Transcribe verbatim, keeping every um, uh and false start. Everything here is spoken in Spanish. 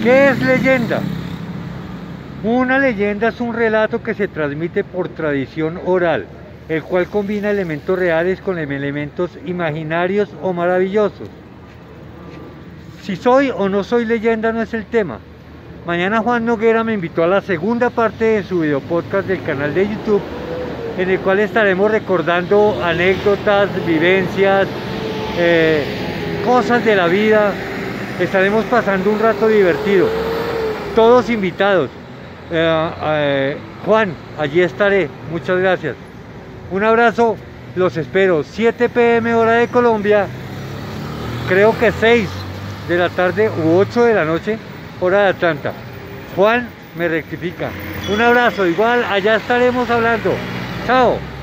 ¿Qué es leyenda? Una leyenda es un relato que se transmite por tradición oral, el cual combina elementos reales con elementos imaginarios o maravillosos. Si soy o no soy leyenda no es el tema. Mañana Juan Noguera me invitó a la segunda parte de su video podcast del canal de YouTube, en el cual estaremos recordando anécdotas, vivencias, eh, cosas de la vida. Estaremos pasando un rato divertido. Todos invitados. Eh, eh, Juan, allí estaré. Muchas gracias. Un abrazo. Los espero. siete pe eme hora de Colombia. Creo que seis de la tarde u ocho de la noche hora de Atlanta. Juan me rectifica. Un abrazo. Igual allá estaremos hablando. Chao.